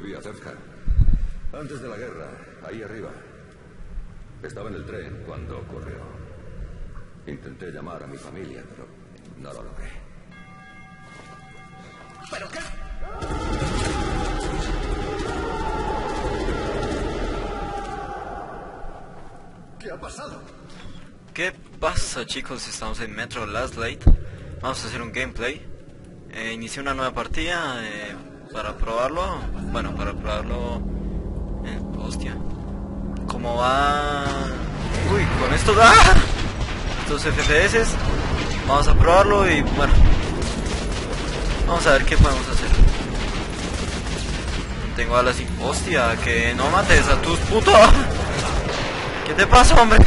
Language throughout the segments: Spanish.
Fui a Zevka. Antes de la guerra, ahí arriba. Estaba en el tren cuando ocurrió. Intenté llamar a mi familia, pero no lo logré. ¿Pero qué? ¿Qué ha pasado? ¿Qué pasa, chicos? Estamos en Metro Last Light. Vamos a hacer un gameplay. Inicié una nueva partida para probarlo. Bueno, para probarlo. Hostia. ¿Cómo va? Uy, con estos. ¡Ah! Estos FPS. Vamos a probarlo y bueno. Vamos a ver qué podemos hacer. Tengo alas y. Hostia, que no mates a tus putos. ¿Qué te pasa, hombre?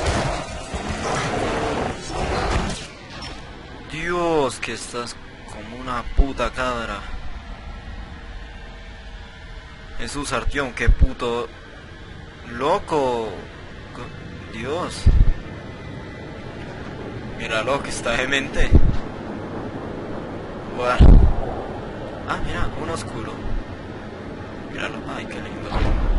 Dios, que estás como una puta cabra. Jesús Artión, qué puto loco. Dios. Míralo, que está demente. Bueno. Ah, mira, un oscuro. Míralo, ay, qué lindo.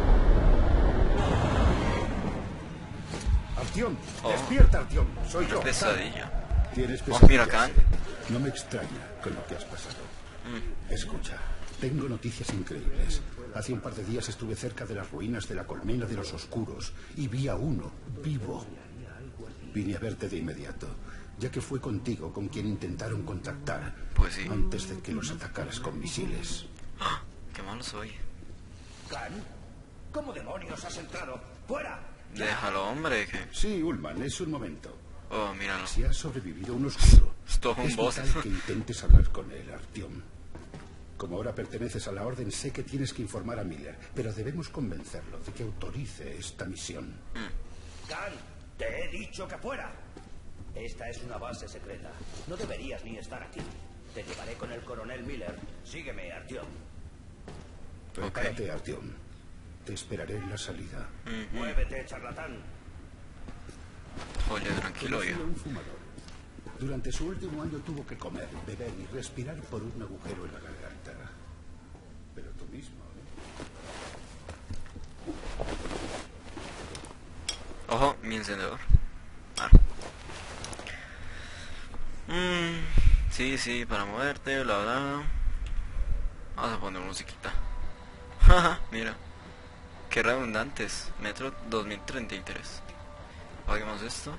Artión, despierta, Artión. Soy yo. Pesadilla. ¿Tienes Oh, mira pesadillas? acá. No me extraña con lo que has pasado. Escucha, tengo noticias increíbles. Hace un par de días estuve cerca de las ruinas de la colmena de los oscuros y vi a uno vivo. Vine a verte de inmediato, ya que fue contigo con quien intentaron contactar. Pues sí. Antes de que los atacaras con misiles. ¡Ah! ¡Qué malo soy! ¿Khan? ¿Cómo demonios has entrado? ¡Fuera! Déjalo, hombre, que... Sí, Ullman, es un momento. Oh, míralo. Si has sobrevivido a un oscuro, Esto es un boss. vital que intentes hablar con él, Artyom. Como ahora perteneces a la Orden, sé que tienes que informar a Miller, pero debemos convencerlo de que autorice esta misión. Khan, te he dicho que fuera. Esta es una base secreta. No deberías ni estar aquí. Te llevaré con el coronel Miller. Sígueme, Artyom. Prepárate, Artyom. Te esperaré en la salida. Muévete, charlatán. Oye, tranquilo, Conocí yo. a un fumador. Durante su último año tuvo que comer, beber y respirar por un agujero en la garganta. Pero tú mismo, Ojo, mi encendedor. Sí, para moverte, bla, bla. Vamos a poner musiquita. Jaja, mira. Qué redundantes. Metro 2033. Apaguemos esto.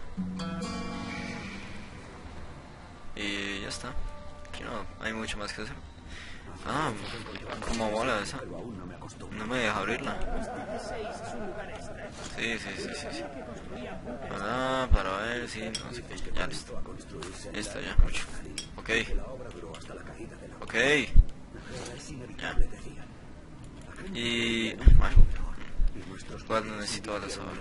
Y ya está. Aquí no hay mucho más que hacer. Ah, como mola esa. No me deja abrirla. Sí. Para ver, sí, no sé qué. Ya listo. Listo, ya, mucho. Ok. Ya. Y... bueno. ¿Cuál necesito las ahora?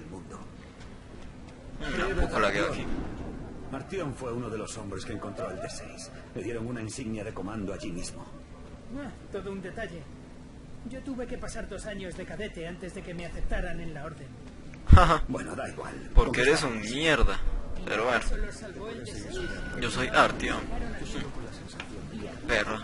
Un poco la quedo aquí. Artyom fue uno de los hombres que encontró el D6. Le dieron una insignia de comando allí mismo. Todo un detalle. Yo tuve que pasar 2 años de cadete antes de que me aceptaran en la orden. Bueno, da igual. Porque eres un mierda. Pero bueno. Solo salvó el D6. Yo soy Artyom. Perro.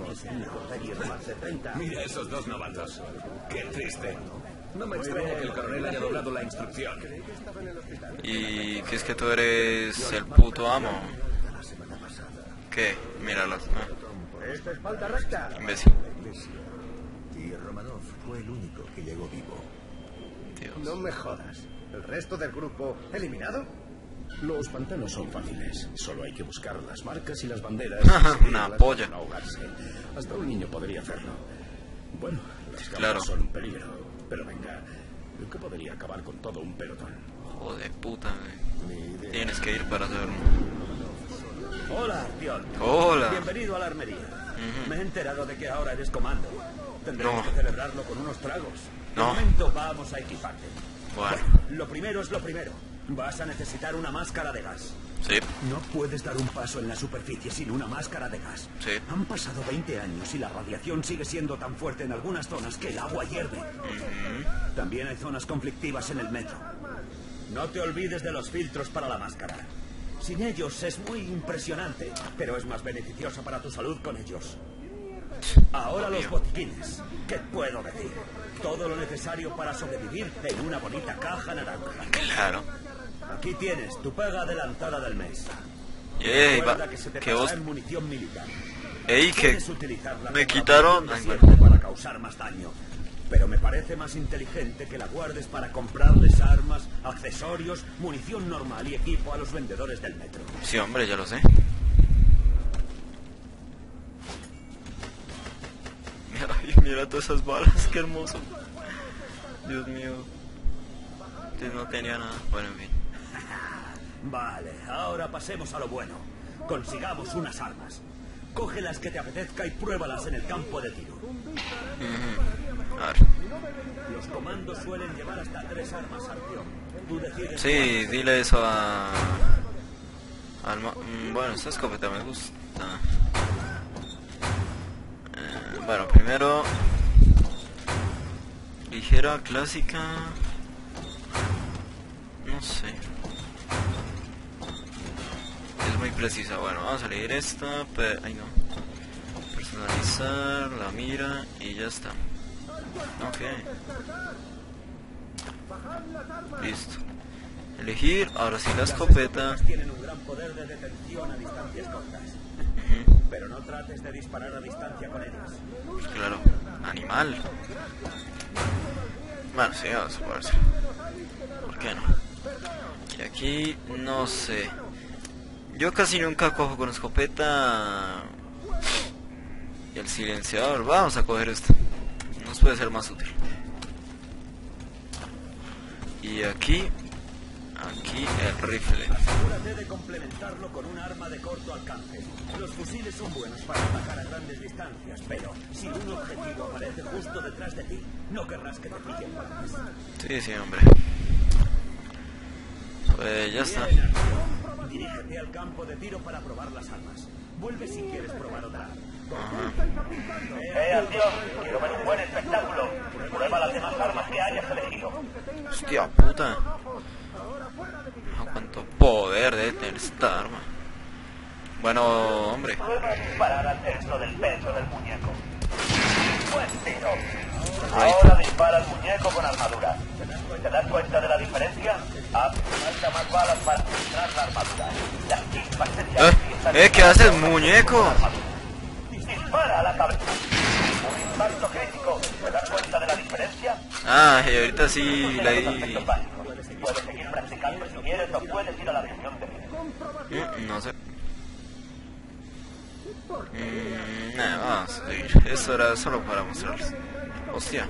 Mira esos dos novatos. Qué triste. No me extraña que el coronel haya doblado la instrucción. ¿Y qué es que tú eres el puto amo? ¿Qué? Míralos. Esta espalda recta. Imbécil. Y Romanov fue el único que llegó vivo. Dios. No me jodas. ¿El resto del grupo eliminado? Los pantanos son fáciles. Solo hay que buscar las marcas y las banderas. Una polla. No ahogarse. Hasta un niño podría hacerlo. Bueno, las cámaras Claro. son un peligro. Pero venga, ¿qué podría acabar con todo un pelotón? Joder, puta. Tienes que ir para hacerlo. Hola, Artyom. Hola. Bienvenido a la armería. Me he enterado de que ahora eres comando. Tendremos No. que celebrarlo con unos tragos. De No. momento vamos a equiparte. Bueno, Lo primero es lo primero. Vas a necesitar una máscara de gas. sí, No puedes dar un paso en la superficie sin una máscara de gas. sí. Han pasado 20 años y la radiación sigue siendo tan fuerte en algunas zonas que el agua hierve. También hay zonas conflictivas en el metro. No te olvides de los filtros para la máscara. Sin ellos es muy impresionante, pero es más beneficioso para tu salud con ellos. Ahora los botiquines. ¿Qué puedo decir? Todo lo necesario para sobrevivir en una bonita caja naranja. Claro. Aquí tienes tu paga adelantada del mes. Recuerda que se te que pagará vos... en munición militar. Ey, que Puedes utilizarla me como quitaron... munición Ay, de bueno. siempre para causar más daño. Pero me parece más inteligente que la guardes para comprarles armas, accesorios, munición normal y equipo a los vendedores del metro. Sí, hombre, ya lo sé. Mira, ay, mira todas esas balas, qué hermoso. Dios mío. Entonces no tenía nada. Bueno, en fin. Vale, ahora pasemos a lo bueno. Consigamos unas armas. Coge las que te apetezca y pruébalas en el campo de tiro. A ver. Los comandos suelen llevar hasta 3 armas al tío. Tú decides. Sí, dile eso a... bueno, esta escopeta me gusta. Bueno, primero... ligera, clásica... no sé. Es muy precisa. Bueno, vamos a elegir esta, pero... ay no. Personalizar, la mira y ya está. Ok. Listo. Elegir, ahora sí la escopeta. Tienen un gran poder de detención a distancias cortas. Pero no trates de disparar a distancia con ellas. Pues claro, animal. Bueno, sí, vamos a poder hacer. ¿Por qué no? Y aquí, no sé. Yo casi nunca cojo con escopeta. Y el silenciador. Vamos a coger este. Nos puede ser más útil. Y aquí el rifle. Asegúrate de complementarlo con un arma de corto alcance. Los fusiles son buenos para atacar a grandes distancias, pero si un objetivo aparece justo detrás de ti, no querrás que te pillen balas. Sí, sí, hombre. Pues ya está. Bien, Arturo. Dirígete al campo de tiro para probar las armas. Vuelve si quieres probar otra. Tío, quiero ver un buen espectáculo. Prueba las demás armas que hayas elegido. Hostia puta. Cuánto poder de tener esta arma. Bueno, hombre. Prueba a disparar al centro del pecho del muñeco. Buen tiro. Ahora dispara al muñeco con armadura. ¿Te das cuenta de la diferencia? Falta más balas para filtrar la armadura. Las chispas serían... ¿Qué haces, muñeco? Dispara a la cabeza. Un impacto crítico. ¿Te das cuenta de la diferencia? Ah, y ahorita sí la di... Puedes seguir practicando si quieres o puedes ir a la reunión de... no sé. Nada, vamos a seguir. Eso era solo para mostrarles. Hostia.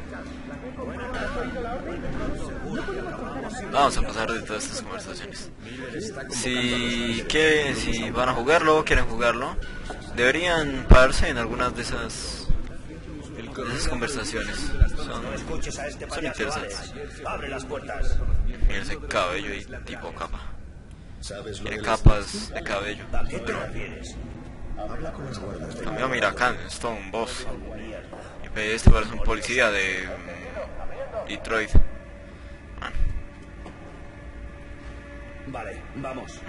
Vamos a pasar de todas estas conversaciones. Si van a jugarlo o quieren jugarlo, deberían pararse en algunas de esas conversaciones. Son interesantes. Abre las puertas. Mira ese cabello y tipo capa. Tiene capas de cabello. Pero cambio, mira acá, es todo un boss. Y este parece un policía de Detroit. Bueno. Vale, vamos.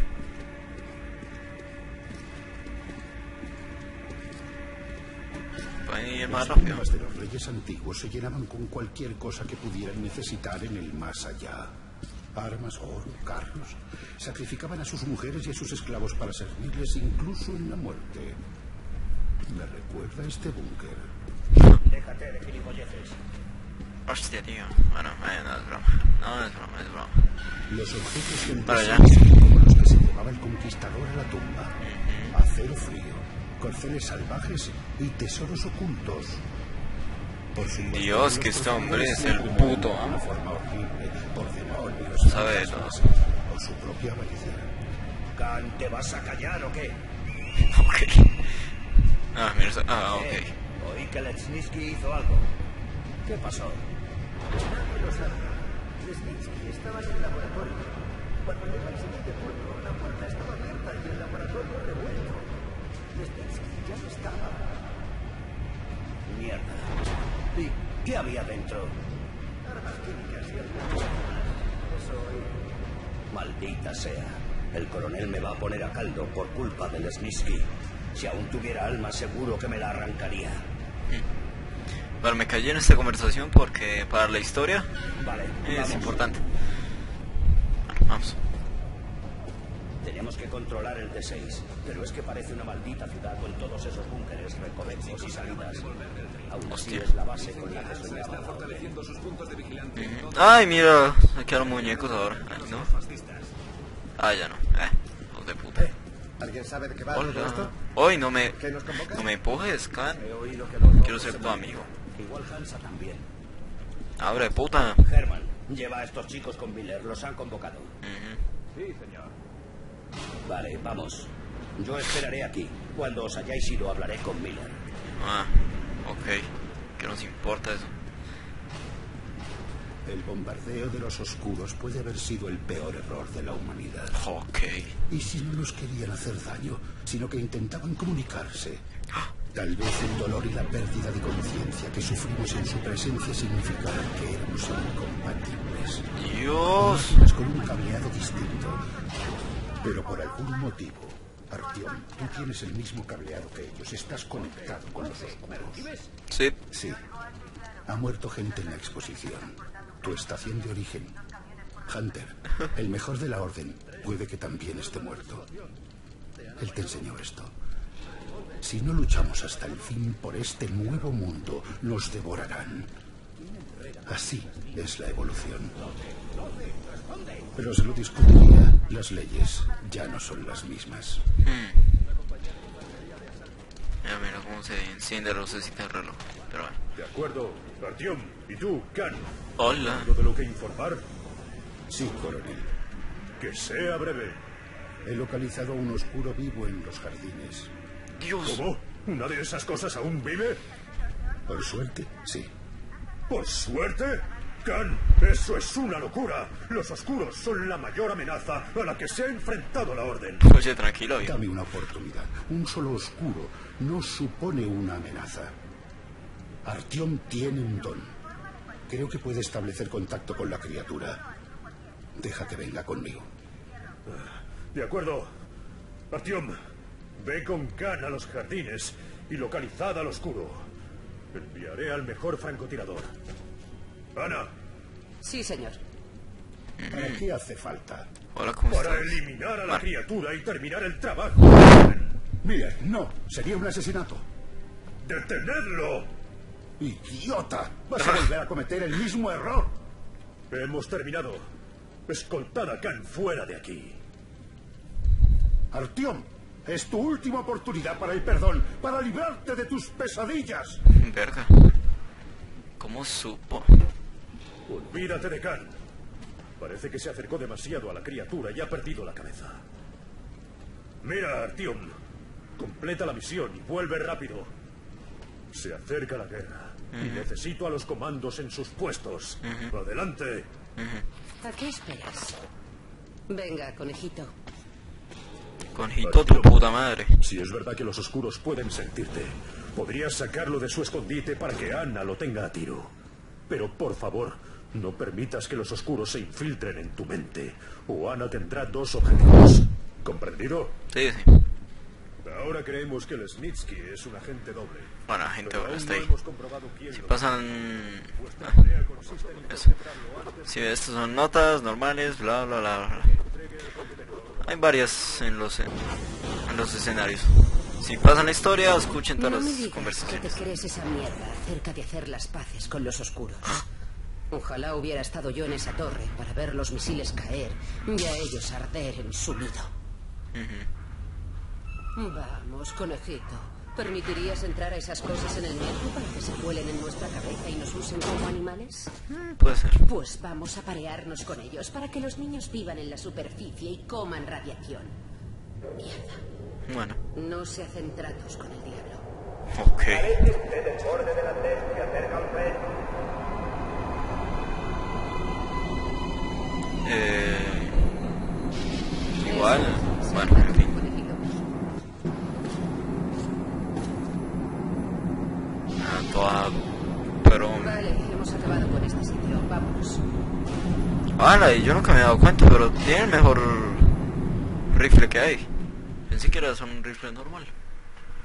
Pueden ir más Las rápido. tumbas de los reyes antiguos se llenaban con cualquier cosa que pudieran necesitar en el más allá. Armas, oro, carros. Sacrificaban a sus mujeres y a sus esclavos para servirles incluso en la muerte. Me recuerda a este búnker. Déjate de gilipolleces. Hostia, tío. Bueno, no es broma. No es broma, es broma. Los objetos Para allá. como los que se llevaba el conquistador a la tumba. Acero frío, corceles salvajes y tesoros ocultos. Por supuesto, Dios, que este hombre es el puto de una amo. forma horrible, por demonios, Sabe de todo. o su propia avaricia. Khan, ¿te vas a callar o qué? Ok. Ah, mira eso. Ah, ok. Oí que Lechninsky hizo algo. ¿Qué pasó? Nadie lo sabe. Lesninsky estaba en el laboratorio. Cuando llegó al siguiente punto, la puerta estaba abierta y el laboratorio revuelto. Lesninsky ya no estaba. Mierda. ¿Y qué había dentro? Armas químicas y algunas más. Eso Maldita sea. El coronel me va a poner a caldo por culpa de Lesninsky. Si aún tuviera alma, seguro que me la arrancaría. Bueno, me callé en esta conversación porque para la historia Vale, es vamos. importante. Bueno, vamos. Tenemos que controlar el D6, pero es que parece una maldita ciudad con todos esos búnkeres, recovecos y salidas. Aún así Hostia. es la base con la que soñaba. Fortaleciendo sus puntos de vigilancia. Ay, mira, aquí a los muñecos ahora. Ay, no. Ah, ya no. Hijos de puta. ¿Alguien sabe de qué va todo Hola. esto? Hoy no me ¿Qué nos convoca? no me empujes, Khan. He oído que los Quiero rojos ser se tu van. amigo. Igual Hansa también. Abre, puta. Herman, lleva a estos chicos con Miller, los han convocado. Sí, señor. Vale, vamos. Yo esperaré aquí. Cuando os hayáis ido, hablaré con Miller. Ah, ok. ¿Qué nos importa eso? El bombardeo de los oscuros puede haber sido el peor error de la humanidad. Ok. Y si no nos querían hacer daño, sino que intentaban comunicarse. Tal vez el dolor y la pérdida de conciencia que sufrimos en su presencia significaban que éramos incompatibles. Dios. Máquinas con un cableado distinto. Pero por algún motivo, Artyom, tú tienes el mismo cableado que ellos. Estás conectado con los oscuros. Sí. Sí. Ha muerto gente en la exposición. Tu estación de origen. Hunter, el mejor de la orden, puede que también esté muerto. Él te enseñó esto. Si no luchamos hasta el fin por este nuevo mundo, nos devorarán. Así es la evolución. Pero se lo discutiría. Las leyes ya no son las mismas. Ya mira cómo se enciende la lucecita del reloj. Pero bueno. De acuerdo. Artyom, ¿y tú, Khan? Hola. ¿Algo de lo que informar? Sí, coronel. Que sea breve. He localizado a un oscuro vivo en los jardines. Dios. ¿Cómo? ¿Una de esas cosas aún vive? Por suerte, sí. ¿Por suerte? Khan, eso es una locura. Los oscuros son la mayor amenaza a la que se ha enfrentado la Orden. Oye, tranquilo, hijo. Dame una oportunidad. Un solo oscuro no supone una amenaza. Artyom tiene un don. Creo que puede establecer contacto con la criatura. Deja que venga conmigo. De acuerdo. Artyom, ve con Khan a los jardines y localizad al oscuro. Enviaré al mejor francotirador. Ana, Sí, señor. ¿Para qué hace falta? Hola, ¿cómo para estás? eliminar a la Vale. criatura y terminar el trabajo. Mire, no. Sería un asesinato. ¡Detenedlo! ¡Idiota! Vas a volver a cometer el mismo error. Hemos terminado. Escoltad a Khan fuera de aquí. Artyom, es tu última oportunidad para el perdón, para librarte de tus pesadillas. Verga. ¿Cómo supo? Olvídate de Khan. Parece que se acercó demasiado a la criatura y ha perdido la cabeza. Mira, Artyom. Completa la misión y vuelve rápido. Se acerca la guerra. Y necesito a los comandos en sus puestos. Adelante. ¿A qué esperas? Venga, conejito. Conejito, tu puta madre. Si es verdad que los oscuros pueden sentirte, podrías sacarlo de su escondite para que Ana lo tenga a tiro. Pero por favor, no permitas que los oscuros se infiltren en tu mente, o Ana tendrá dos objetivos. ¿Comprendido? Sí, sí. Ahora creemos que el Snitsky es un agente doble. Bueno, la gente Pero ahora aún está no ahí. hemos comprobado quién Si lo- pasan... Vuestra tarea consiste en Eso. interpretarlo antes. Sí, estas son notas normales, bla, bla, bla, bla. Hay varias en los escenarios. Si pasan la historia, escuchen No todas me las digas que te conversaciones. crees esa mierda acerca de hacer las paces con los oscuros. Ojalá hubiera estado yo en esa torre para ver los misiles caer y a ellos arder en su nido. Vamos, conejito. ¿Permitirías entrar a esas cosas en el metro para que se cuelen en nuestra cabeza y nos usen como animales? Puede ser. Pues vamos a parearnos con ellos para que los niños vivan en la superficie y coman radiación. Mierda. Bueno, No se hacen tratos con el diablo. ok. Aléjense del borde del andén que acerca al tren. Igual. Bueno, en fin. Conejito. Toda... Pero... Vale, hemos acabado con este sitio. Vámonos. ¡Hala! Y yo nunca me he dado cuenta, pero tiene el mejor rifle que hay. Pensé que era solo un rifle normal.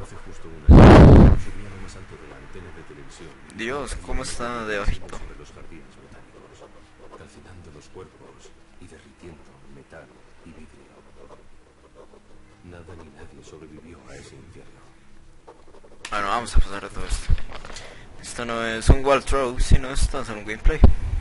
Hace justo un año subí a lo más alto de la antena de televisión. Dios, ¿cómo está de bajito? Sobre los jardines botánicos, calcinando los cuerpos y derritiendo metal y vidrio. Nada ni nadie sobrevivió a ese infierno. Bueno, vamos a pasar a todo esto. Esto no es un walkthrough, sino esto es un gameplay.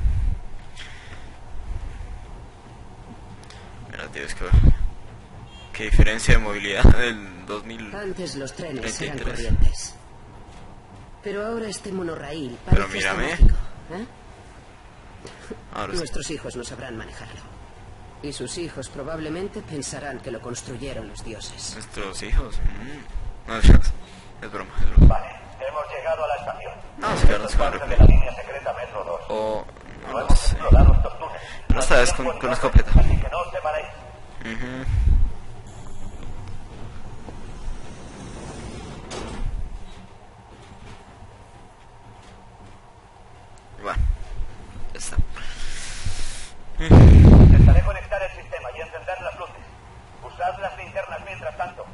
Mira, tienes que ver. Qué diferencia de movilidad del 2000. Antes los trenes eran 33. corrientes. Pero ahora este monorraíl Pero parece mírame. mágico, ¿eh? Ahora sí. Nuestros hijos no sabrán manejarlo. Y sus hijos probablemente pensarán que lo construyeron los dioses. Nuestros hijos. No, es broma, es broma. Vale, hemos llegado a la estación. Vamos a quedarnos con el Parte de replay. la línea secreta Metro 2. O no No lo hemos sé. explorado estos túneles. Pero esta vez con escopeta. Así que no os separéis. Bueno, ya está. Intentaré conectar el sistema y encender las luces. Usad las linternas mientras tanto.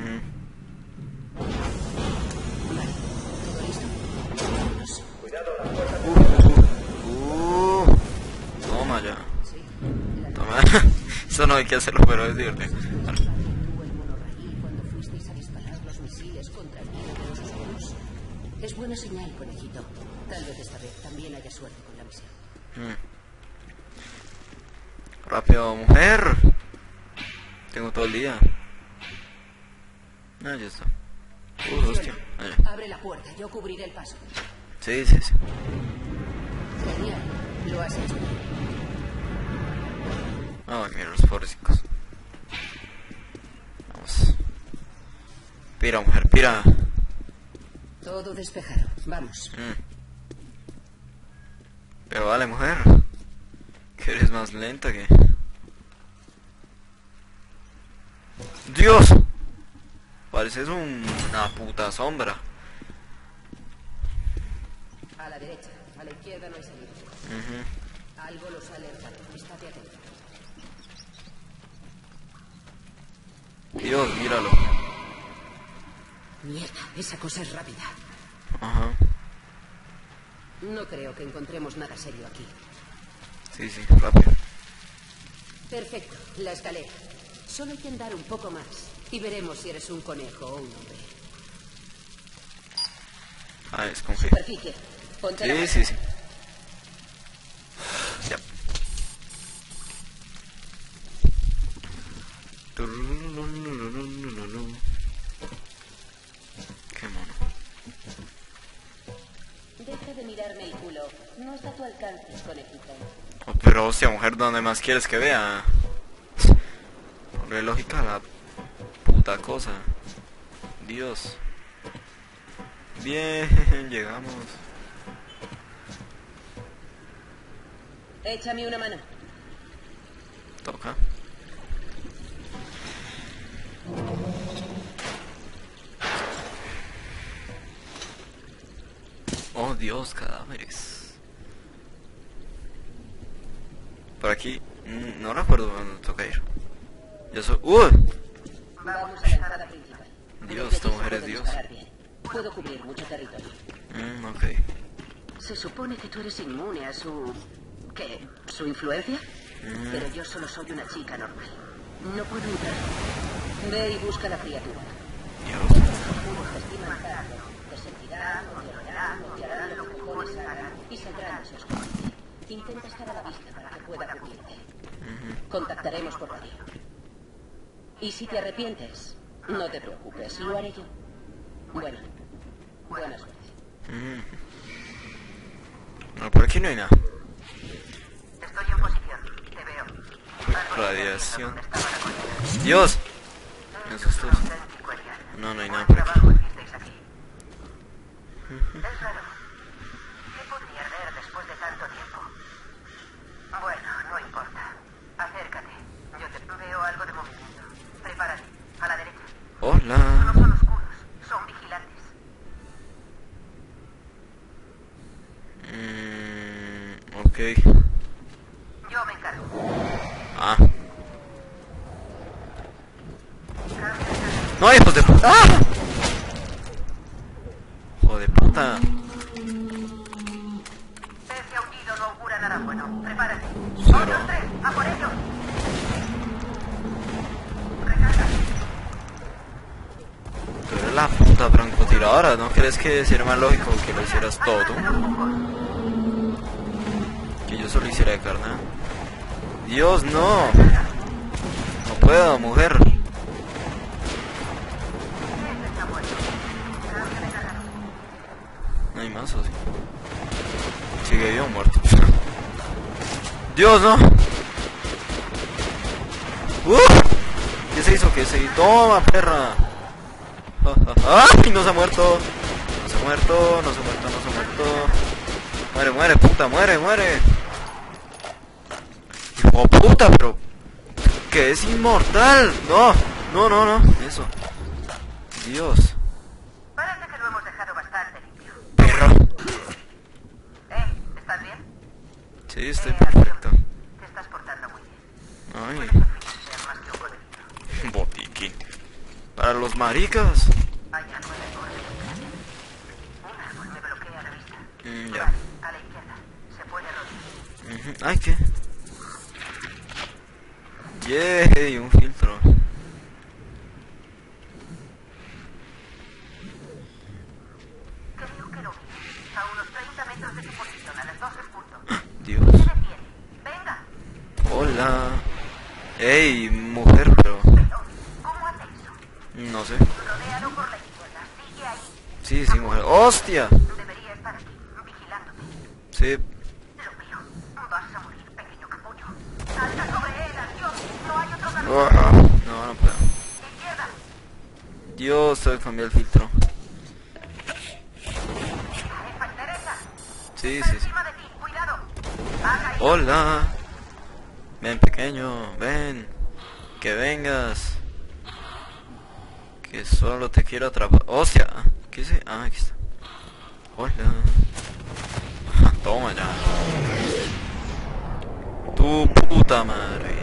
¿Todo listo? Cuidado, las puertas. Toma ya. Sí. Toma. Eso no hay que hacerlo, pero es divertido. Vale. ¿Tuvo el monorraíl cuando fuisteis a disparar los misiles contra el nido de los oscuros? Es buena señal, conejito. Tal vez esta vez también haya suerte con la misión. Rápido, mujer. Tengo todo el día. Ah, ya está. Hostia. Ah, ya. Abre la puerta, yo cubriré el paso. Sí, sí, sí. Genial, lo has hecho. Ay, mira los pobres chicos. Vamos. Pira, mujer, pira. Todo despejado. Vamos. Pero vale, mujer. Que eres más lenta que... ¡Dios! Pareces una puta sombra. A la derecha, a la izquierda no hay salida. Algo los ha alertado. Estate atento. Dios, míralo. Mierda, esa cosa es rápida. Ajá. No creo que encontremos nada serio aquí. Sí, sí, rápido. Perfecto, la escalera. Solo hay que andar un poco más y veremos si eres un conejo o un hombre. Ah, es con G. Superficie. Ponte la Sí, mano. sí, sí. Ya. Qué mono. Deja de mirarme el culo. No está a tu alcance, conejito. Oh, pero hostia, mujer, ¿dónde más quieres que vea? Ponle lógica a la puta cosa. Dios. Bien, llegamos. Échame una mano. Toca. Oh Dios, cadáveres. Por aquí, no recuerdo dónde toca ir. Yo soy... Vamos a la entrada principal. Dios, esta mujer es Dios. Disparar bien. Puedo cubrir mucho territorio. Ok. Se supone que tú eres inmune a su... ¿qué? ¿Su influencia? Pero yo solo soy una chica normal. No puedo entrar. Ve y busca la criatura. Dios. Los oscuros te estiman tarde. Te sentirán, o te harán lo que cojones hagan y saldrán de su escondite. Intenta estar a la vista para que pueda cubrirte. Contactaremos por radio. Y si te arrepientes, no te preocupes, lo haré yo. Bueno, buena suerte. No, por aquí no hay nada. Estoy en posición, te veo. Radiación. Dios. Me asustó. No, no hay nada por aquí. Es raro. ¿Qué podría arder después de tanto tiempo? Bueno, no importa. Acércate. Yo te veo algo de movimiento. Prepárate. A la derecha. No Hola. son oscuros, son vigilantes. Ok. Yo me encargo. Ah. No, hijos de... ¡Ah! punta francotiradora. ¿No crees que sería más lógico que lo hicieras todo? Que yo solo hiciera de carnal. Dios, no. No puedo, mujer. No hay más, ¿o sí? Sigue vivo o muerto. Dios, no. ¿Qué se hizo? ¿Qué se hizo? Toma, perra. ¡Ay! No se ha muerto. No se ha muerto, no se ha muerto, no se ha muerto. Muere, muere, puta, muere, muere. Hijo de puta, pero... que es inmortal. No, no, no, no. Eso. Dios. Parece que lo hemos dejado bastante limpio. Perro. ¿Estás bien? Sí, estoy perfecto. Te estás portando muy bien. Ay. Ser más que un colegio. Botiquín. Para los maricas. Hay algo en el borde del cráter. Un árbol me bloquea la vista. Ya. Vale, a la izquierda. Se puede rodar. Ay, ¿qué? Yay, un filtro. Creo que lo vi. A unos 30 metros de su posición, a las 12 puntos. Dios. Se detiene. Venga. Hola. Ey, mujer, pero... ¿Cómo hace eso? no sé. Rodéalo por la izquierda. Sigue ahí. Sí, sí, mujer. ¡Hostia! Debería estar aquí, vigilándote. Sí. Lo veo. Vas a morir, pequeño capullo. Salta sobre él, adiós. No hay otro camino. No, no puedo. Izquierda. Dios, tengo que cambiar el filtro. Derecha. Sí, sí, sí. Encima de ti, cuidado. Haga eso. Hola. Ven, pequeño, ven. Que vengas. Que solo te quiero atrapar. ¡Hostia! ¿Qué es? Ah, aquí está. Hola. Toma ya. Tu puta madre.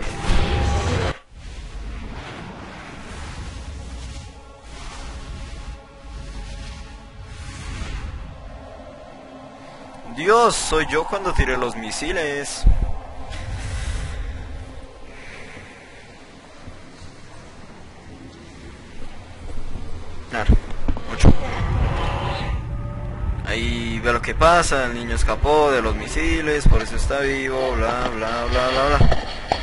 Dios, soy yo cuando tiré los misiles. Claro, mucho. Ahí ve lo que pasa, el niño escapó de los misiles, por eso está vivo, bla bla bla bla bla.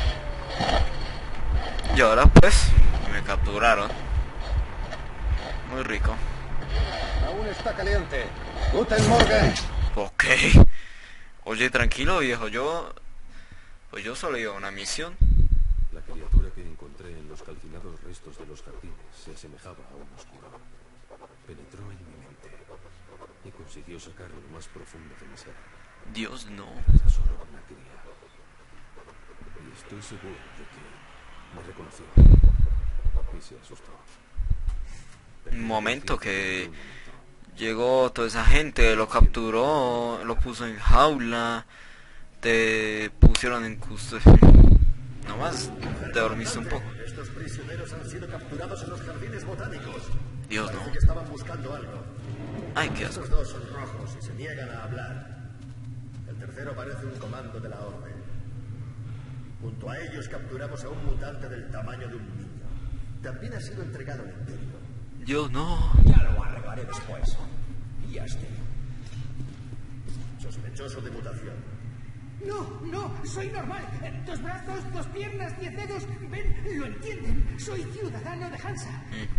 Y ahora pues, me capturaron. Muy rico. Aún está caliente. Guten Morgen. Ok. Oye, tranquilo viejo, pues yo solo iba a una misión. La criatura que encontré en los calcinados restos de los jardines se asemejaba a un oscuro. Penetró en mi mente y consiguió sacar lo más profundo de mi ser. Dios, no. Era solo una cría. Y estoy seguro de que me reconoció y se asustó. Un momento que llegó toda esa gente, lo capturó, lo puso en jaula, te pusieron en custodia. Nomás te dormiste un poco. Estos prisioneros han sido capturados en los jardines botánicos. Dios, no. Parece que estaban buscando algo. Ay, qué asco. Estos dos son rojos y se niegan a hablar. El tercero parece un comando de la orden. Junto a ellos capturamos a un mutante del tamaño de un niño. También ha sido entregado al Imperio. Dios, no. Ya lo arreglaré después. Y este. Sospechoso de mutación. No, no, soy normal. 2 brazos, 2 piernas, 10 dedos. Ven, lo entienden. Soy ciudadano de Hansa.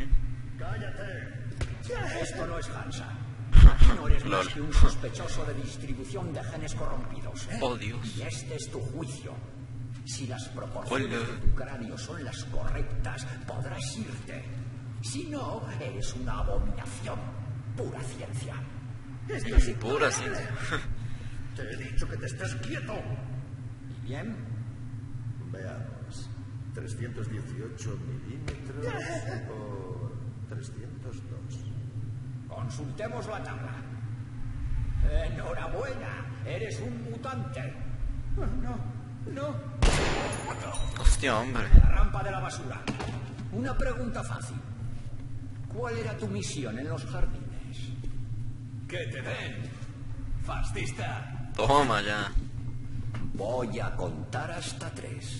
¡Cállate! Esto no es Hansa. Aquí no eres más Lol. que un sospechoso de distribución de genes corrompidos. Oh, Dios. Y este es tu juicio. Si las proporciones Hola. de tu cráneo son las correctas, podrás irte. Si no, eres una abominación. Pura ciencia. Esto es Pura ciencia. Te he dicho que te estés quieto. ¿Y bien? Veamos. 318 milímetros por 302. Consultemos la tabla. Enhorabuena. Eres un mutante. No. Hostia, hombre. La rampa de la basura. Una pregunta fácil. ¿Cuál era tu misión en los jardines? ¡Que te den! ¡Fascista! Toma ya. Voy a contar hasta 3.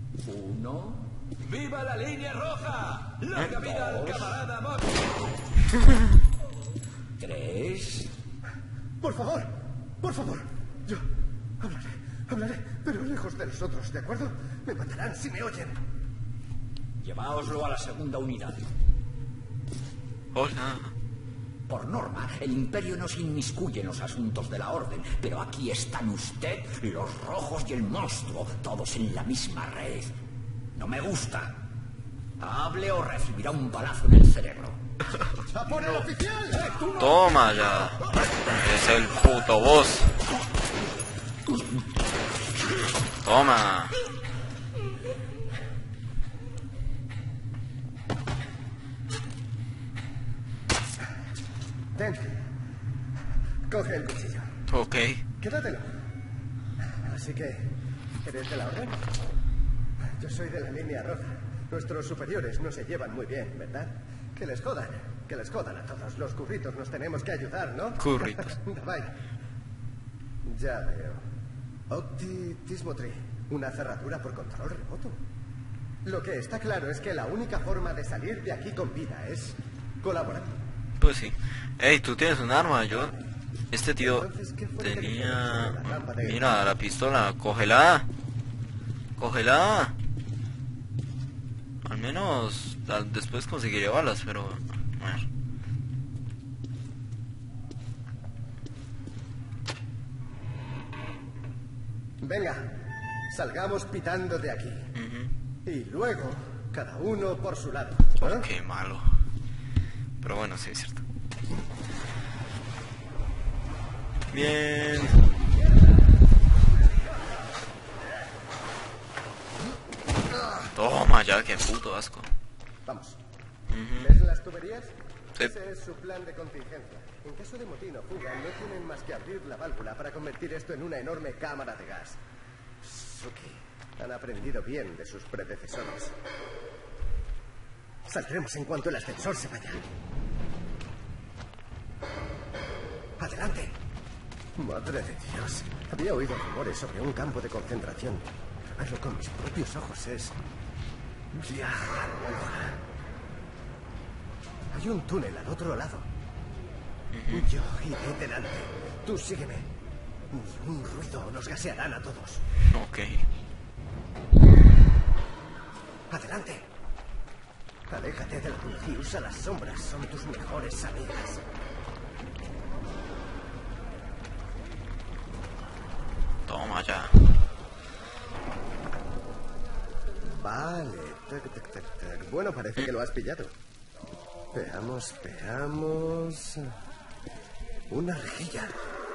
1. ¡Viva la línea roja! ¡Larga vida al camarada Mock! ¿Crees? Por favor, por favor. Yo hablaré, pero lejos de los otros, ¿de acuerdo? Me matarán si me oyen. Lleváoslo a la segunda unidad. Hola. Por norma, el Imperio no se inmiscuye en los asuntos de la Orden, pero aquí están usted, los rojos y el monstruo, todos en la misma red. No me gusta. Hable o recibirá un balazo en el cerebro. ¡A por el oficial! Toma ya. Es el puto boss. Toma. Ten. Coge el cuchillo. Ok. Quédatelo. Así que, ¿eres de la orden? Yo soy de la línea roja. Nuestros superiores no se llevan muy bien, ¿verdad? Que les jodan. Que les jodan a todos. Los curritos nos tenemos que ayudar, ¿no? Curritos. Vaya. Ya veo. Optitismotri. Una cerradura por control remoto. Lo que está claro es que la única forma de salir de aquí con vida es colaborando. Pues sí. Ey, tú tienes un arma, yo... Este tío tenía... Mira, la pistola, cógela. Cógela. Al menos después conseguiré balas, pero... A ver. Venga, salgamos pitando de aquí. Y luego, cada uno por su lado. Oh, qué malo. Pero bueno, sí, es cierto. Bien. Toma ya, qué puto asco. Vamos. ¿Ves las tuberías? Sí. Ese es su plan de contingencia. En caso de motín o fuga, no tienen más que abrir la válvula para convertir esto en una enorme cámara de gas. Suki, han aprendido bien de sus predecesores. Saldremos en cuanto el ascensor se vaya. ¡Adelante! Madre de Dios. Había oído rumores sobre un campo de concentración. Verlo con mis propios ojos es... viajar. Hay un túnel al otro lado. Yo iré delante. Tú sígueme. Ni un ruido, nos gasearán a todos. Ok. Adelante. Aléjate de la luz y usa las sombras. Son tus mejores amigas. Toma ya. Vale. Tac, tac, tac, tac. Bueno, parece que lo has pillado. Veamos, veamos... Una rejilla.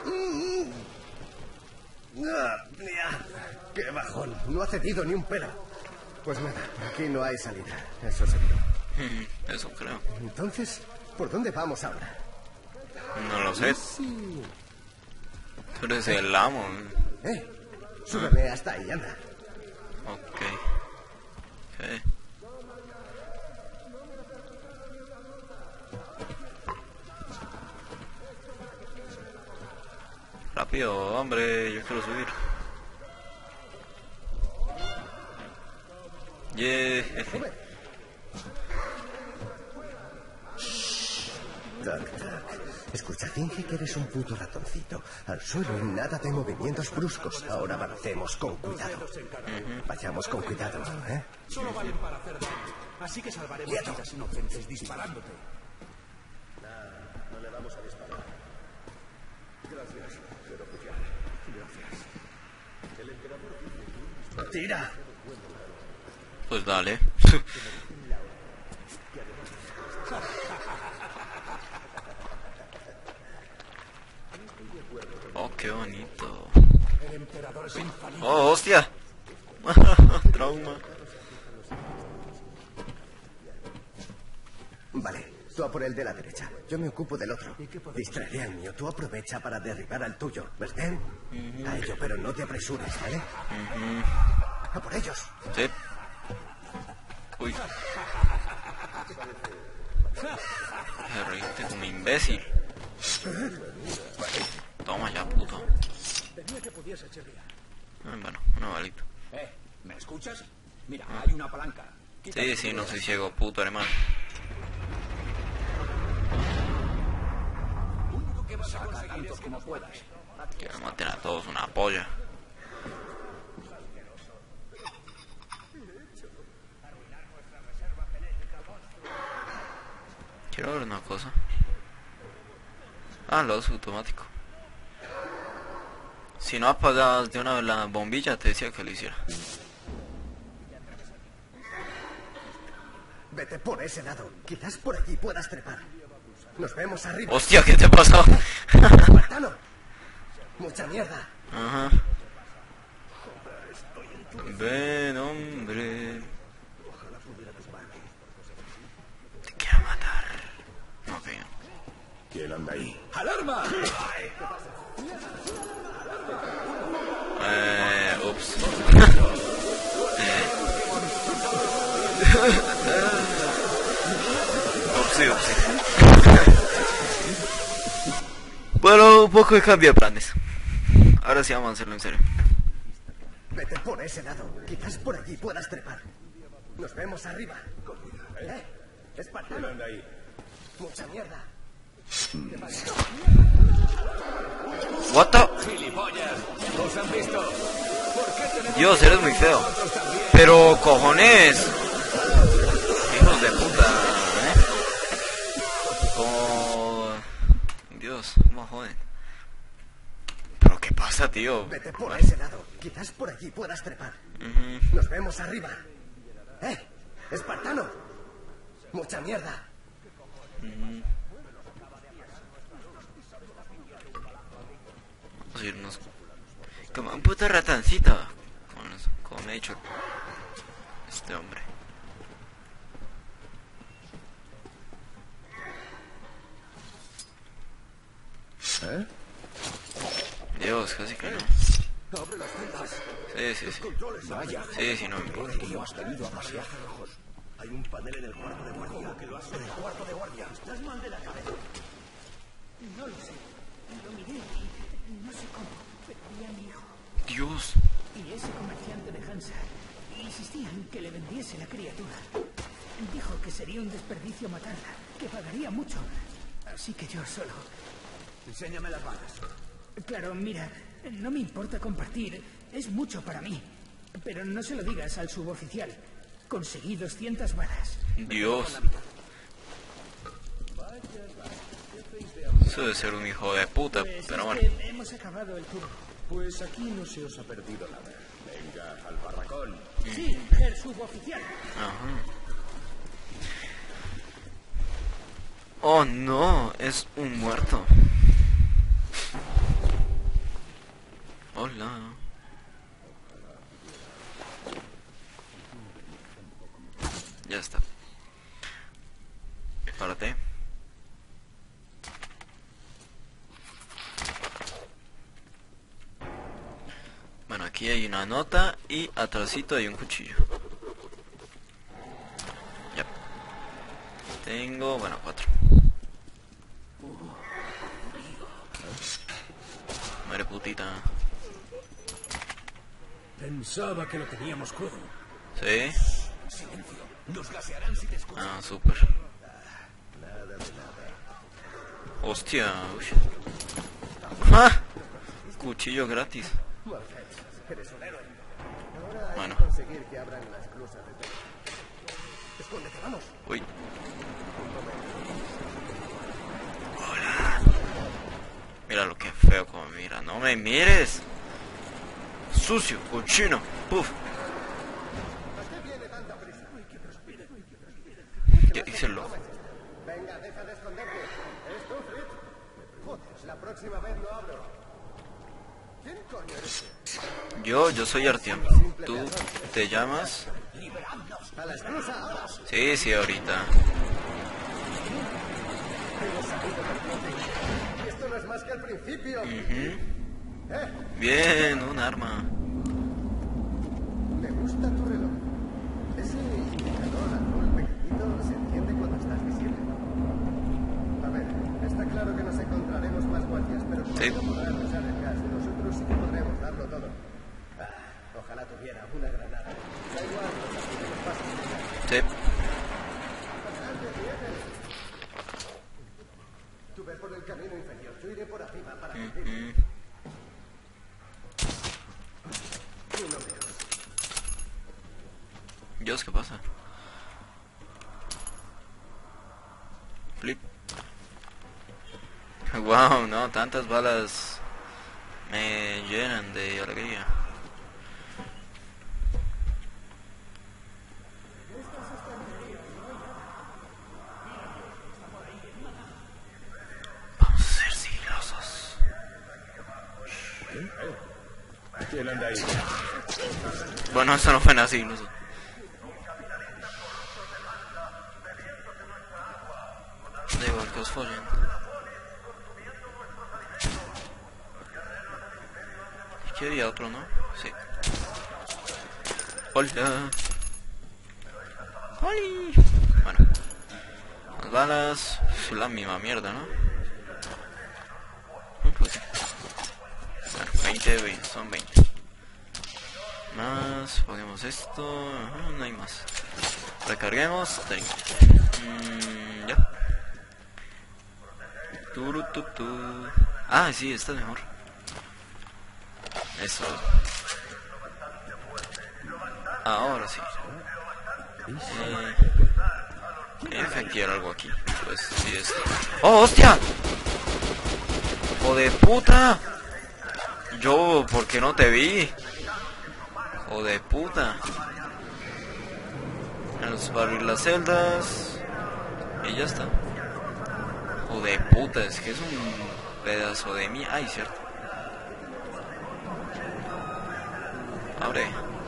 ¡Qué bajón! No ha cedido ni un pelo. Pues nada, por aquí no hay salida. Eso seguro. Eso creo. Entonces, ¿por dónde vamos ahora? No lo sé. Sí. Tú eres el amo. Súbeme hasta ahí, anda. Ok. Ok. Rápido, hombre, yo quiero subir. Sube. Tac, tac. Escucha, finge que eres un puto ratoncito. Al suelo y nada de movimientos bruscos. Ahora avancemos con cuidado. Vayamos con cuidado, ¿eh? Solo valen para hacer daño. Así que salvaremos vidas inocentes disparándote. No le vamos a disparar. Gracias, pero oficial. Gracias. El emperador dice que... ¡Tira! Pues dale. Oh, qué bonito. Oh, hostia. Trauma. Vale, tú a por el de la derecha. Yo me ocupo del otro. Distraeré al mío. Tú aprovecha para derribar al tuyo, ¿verdad? A ello, pero no te apresures, ¿vale? A por ellos. Sí. Uy. Me reíste como imbécil. Toma ya, puto. Bueno, una balita. ¿Me escuchas? Mira, hay una palanca. Sí, sí, no soy ciego, puto hermano. tantos como puedas. Que maten a todos una polla. Quiero ver una cosa. Ah, lo hace automático. Si no apagas de una vez la bombilla, te decía que lo hiciera. Vete por ese lado. Quizás por aquí puedas trepar. Nos vemos arriba. ¡Hostia! ¿Qué te pasó? ¡Espartano! ¡Mucha mierda! Ajá. Ven, hombre. Te quiero matar. Ok. ¿Quién anda ahí? ¡Alarma! Ups. Upsi. Bueno, un poco de cambio de planes. Ahora sí vamos a hacerlo en serio. Vete por ese lado. Quizás por aquí puedas trepar. Nos vemos arriba. Espartano. ¿Quién anda ahí? Mucha mierda. What the? ¡Gilipollas! ¿Os han visto? ¿Por qué tenemos Dios, eres muy feo. nosotros también? Pero cojones. Hijos de puta, Como... Dios, cómo joden. Pero qué pasa, tío. Vete por ese lado. Quizás por aquí puedas trepar. Nos vemos arriba. Espartano. Mucha mierda. Vamos a irnos como un puto ratancito. Como me ha dicho este hombre. ¿Eh? Dios, casi que no. Abre las celdas. Sí. Vaya, Sí, no. tío, has venido a pasear. Hay un panel en el cuarto de guardia. Que lo hace en el cuarto de guardia. Estás mal de la cabeza. No lo sé. Lo miré y no sé cómo, pero vi a mi hijo. Dios. Y ese comerciante de Hansa insistían que le vendiese la criatura. Dijo que sería un desperdicio matarla, que pagaría mucho. Así que yo solo... Enséñame las balas. Claro, mira, no me importa compartir. Es mucho para mí. Pero no se lo digas al suboficial. Conseguí 200 balas. Dios. Eso debe ser un hijo de puta, Pues pero es bueno. que hemos acabado el turno. Pues aquí no se os ha perdido nada. Venga, al barracón. Sí, el suboficial. Ajá. Oh no, es un muerto. Hola. Ya está. Párate. Bueno, aquí hay una nota y atrásito hay un cuchillo. Ya. Tengo, bueno, 4. Muere putita. Pensaba que lo teníamos crudo. ¿Sí? Silencio. Nos gasearán si te escuchan. Ah, súper. Hostia. Uy. ¡Ah! Cuchillo gratis. Eres un héroe. Ahora hay Bueno. que conseguir que abran las clusas de todo. Escóndete, vamos. Uy. Mira lo que feo como mira. No me mires. Sucio, cochino. Puf. ¿Qué viene tanta prisa? ¿Qué hice el loco? Venga, deja de esconderte. ¿Eres tú, Fritz? Joder, la próxima vez lo abro. ¿Quién coño eres? Yo soy Artyom. ¿Tú te llamas? ¡A la esclusa ahora! Sí, ahorita. Y esto no es más que el principio. Bien, un arma. Me gusta tu reloj. Ese indicador azul pequeñito se enciende cuando estás visible. A ver, está claro que nos encontraremos más guardias, pero como Sí. no podrán usar el gas, nosotros sí que podremos darlo todo. Ojalá tuviera una granada. Da igual, los pasos. Sí. Tú Sube por el camino inferior. Yo iré por arriba para cubrir. Tú no veo. Dios, ¿qué pasa? Flip. Wow, no, tantas balas me llenan de alegría. Vamos a ser sigilosos. ¿Quién anda ahí? Bueno, eso no fue nada sigiloso. Da igual que os follen. Aquí había otro, ¿no? Sí. Hola. ¡Ay! Bueno. Las balas... es la misma mierda, ¿no? Pues sí. Bueno, 20, son 20. Más... ponemos esto... no hay más. Recarguemos... 30. Ya. Ah, sí, está mejor. Eso. Ahora sí. Quiero algo aquí. Pues sí, esto. ¡Oh, hostia! ¡Hijo de puta! Yo, ¿por qué no te vi? ¡Hijo de puta! Vamos a abrir las celdas. Y ya está. ¡Hijo de puta! Es que es un pedazo de mí. ¡Ay, cierto! Abre.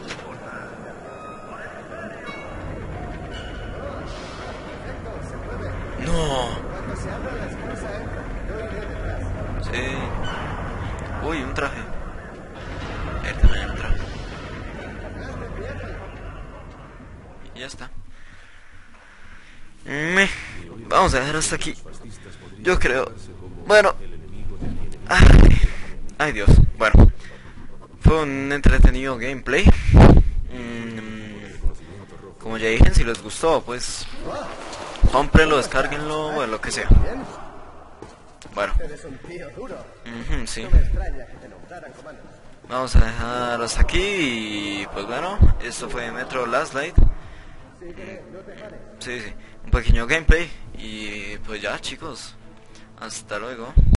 No. Sí. Uy, un traje. También un traje. Y ya está. Vamos a dejar hasta aquí. Yo creo. Bueno. Ay Dios. Bueno. Fue un entretenido gameplay. Como ya dije, si les gustó, pues cómprenlo, descárguenlo, bueno, lo que sea. Bueno. Sí. Vamos a dejar hasta aquí y pues bueno, esto fue Metro Last Light. Sí, un pequeño gameplay y pues ya, chicos, hasta luego.